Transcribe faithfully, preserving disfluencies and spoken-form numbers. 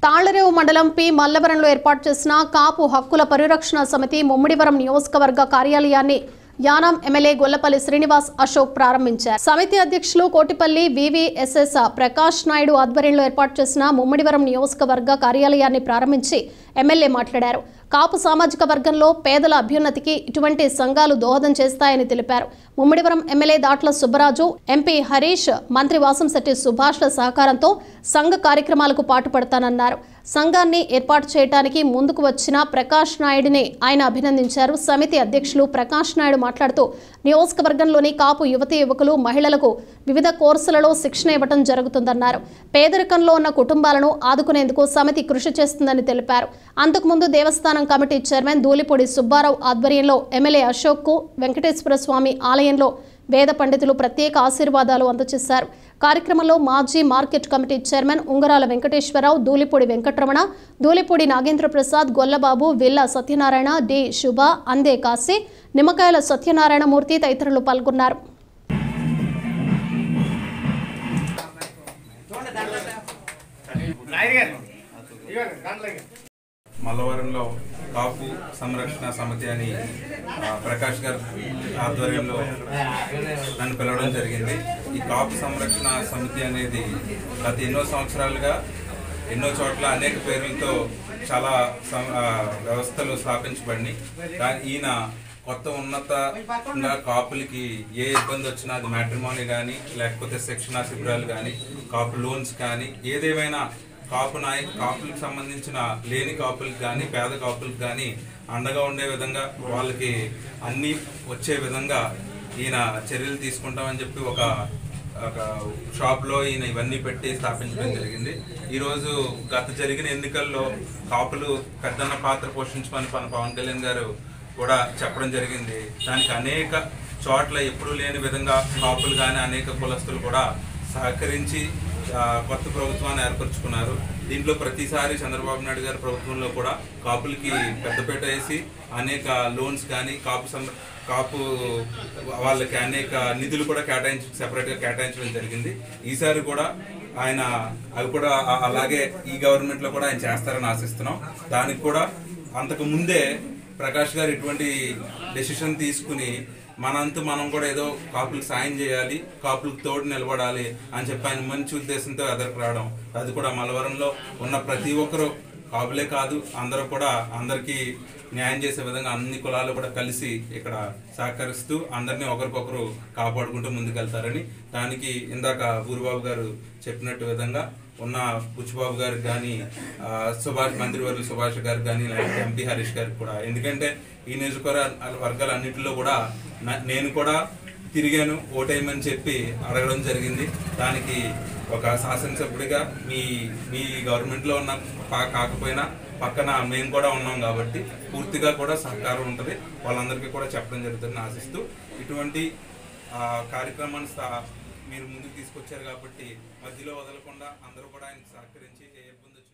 తాళ్లరేవు మండలం పి మల్లవరంలో ఏర్పాటు చేసిన కాపు హక్కుల పరిరక్షణ సమితి ముమ్మిడివరం నియోజకవర్గ కార్యాలయాన్ని యానాం ఎమ్మెల్యే గొల్లపల్లి శ్రీనివాస్ అశోక్ ప్రారంభించారు. సమితి అధ్యక్షులు కోటిపల్లి వివిఎస్ఎస్ ప్రకాష్ నాయుడు ఆధ్వర్యంలో ఏర్పాటు చేసిన ముమ్మిడివరం నియోజకవర్గ కార్యాలయాన్ని ప్రారంభించి ఎమ్మెల్యే మాట్లాడారు. కాపు సామాజిక వర్గంలో పేదల అభ్యున్నతికి ఇటువంటి సంఘాలు దోహదం చేస్తాయని తెలిపారు. ముమ్మిడివరం ఎమ్మెల్యే దాట్ల సుబ్బరాజు, ఎంపీ హరీష్, మంత్రి వాసంశెట్టి సుభాష్ల సహకారంతో సంఘ కార్యక్రమాలకు పాటుపడతానన్నారు. సంఘాన్ని ఏర్పాటు చేయడానికి ముందుకు వచ్చిన ప్రకాష్ నాయుడిని ఆయన అభినందించారు. సమితి అధ్యక్షులు ప్రకాష్ నాయుడు మాట్లాడుతూ నియోజకవర్గంలోని కాపు యువతీ యువకులు మహిళలకు వివిధ కోర్సులలో శిక్షణ ఇవ్వడం జరుగుతుందన్నారు. పేదరికంలో ఉన్న కుటుంబాలను ఆదుకునేందుకు సమితి కృషి చేస్తుందని తెలిపారు. అంతకుముందు దేవస్థానం కమిటీ చైర్మన్ దూలిపూడి సుబ్బారావు ఆధ్వర్యంలో ఎమ్మెల్యే అశోక్ కు వెంకటేశ్వర స్వామి ఆలయంలో వేద పండితులు ప్రత్యేక ఆశీర్వాదాలు అందజేశారు. కార్యక్రమంలో మాజీ market committee chairman Ungarala Venkateswararao, Dulipudi Venkataramana, Dulipudi Nagendra Prasad, Gollababu, Villa Satyanarayana, D Subha, Ande Kashi, నిమ్మకాయల సత్యనారాయణ మూర్తి తదితరులు పాల్గొన్నారు. మల్లవరంలో కాపు సంరక్షణ సమితి అని ప్రకాష్ గారు ఆధ్వర్యంలో నన్ను పిలవడం జరిగింది. ఈ కాపు సంరక్షణ సమితి అనేది గత ఎన్నో సంవత్సరాలుగా ఎన్నో చోట్ల అనేక పేర్లతో చాలా వ్యవస్థలు స్థాపించబడినాయి. కానీ ఈయన కొత్త ఉన్నతంగా కాపులకి ఏ ఇబ్బంది వచ్చినా అది మ్యాట్రిమోనీ కానీ లేకపోతే శిక్షణా శిబిరాలు కానీ కాపు లోన్స్ కానీ ఏదేమైనా కాపు నాయ కాపులకు సంబంధించిన లేని కాపులకు కానీ పేద కాపులకు కానీ అండగా ఉండే విధంగా వాళ్ళకి అన్నీ వచ్చే విధంగా ఈయన చర్యలు తీసుకుంటామని చెప్పి ఒక ఒక షాప్లో ఈయన ఇవన్నీ పెట్టి స్థాపించడం జరిగింది. ఈరోజు గత జరిగిన ఎన్నికల్లో కాపులు పెద్దన్న పాత్ర పోషించమని మన పవన్ కళ్యాణ్ గారు కూడా చెప్పడం జరిగింది. దానికి అనేక చోట్ల ఎప్పుడూ లేని విధంగా కాపులు కానీ అనేక కులస్తులు కూడా సహకరించి కొత్త ప్రభుత్వాన్ని ఏర్పరచుకున్నారు. దీంట్లో ప్రతిసారి చంద్రబాబు నాయుడు గారి ప్రభుత్వంలో కూడా కాపులకి పెద్దపీట వేసి అనేక లోన్స్ కానీ కాపు సం కాపు వాళ్ళకి అనేక నిధులు కూడా కేటాయించి సెపరేట్గా కేటాయించడం జరిగింది. ఈసారి కూడా ఆయన అవి కూడా అలాగే ఈ గవర్నమెంట్లో కూడా ఆయన చేస్తారని ఆశిస్తున్నాం. దానికి కూడా అంతకు ముందే ప్రకాష్ గారు ఇటువంటి డెసిషన్ తీసుకుని మనంతు మనం కూడా ఏదో కాపులకు సాయం చేయాలి, కాపులకు తోడు నిలబడాలి అని చెప్పి ఆయన మంచి ఉద్దేశంతో ఎదురుకు రావడం, అది కూడా మల్లవరంలో ఉన్న ప్రతి ఒక్కరు కాపులే కాదు అందరూ కూడా అందరికీ న్యాయం చేసే విధంగా అన్ని కులాలు కూడా కలిసి ఇక్కడ సహకరిస్తూ అందరినీ ఒకరికొకరు కాపాడుకుంటూ ముందుకెళ్తారని, దానికి ఇందాక ఊరుబాబు గారు చెప్పినట్టు విధంగా ఉన్న బుచ్చిబాబు గారికి కానీ సుభాష్ మంత్రివర్యులు సుభాష్ గారికి కానీ లేకపోతే ఎంపీ హరీష్ గారికి కూడా, ఎందుకంటే ఈ నియోజకవర్గ వర్గాలన్నింటిలో కూడా నేను కూడా తిరిగాను, ఓటేయమని చెప్పి అడగడం జరిగింది. దానికి ఒక శాసనసభ్యుడిగా మీ మీ గవర్నమెంట్లో ఉన్న కాకపోయినా పక్కన మేము కూడా ఉన్నాం కాబట్టి పూర్తిగా కూడా సహకారం ఉంటుంది, వాళ్ళందరికీ కూడా చెప్పడం జరుగుతుందని ఆశిస్తూ ఇటువంటి కార్యక్రమాన్ని మీరు ముందుకు తీసుకొచ్చారు కాబట్టి మధ్యలో వదలకుండా అందరూ కూడా ఆయనకు సహకరించి ఏ ఇబ్బంది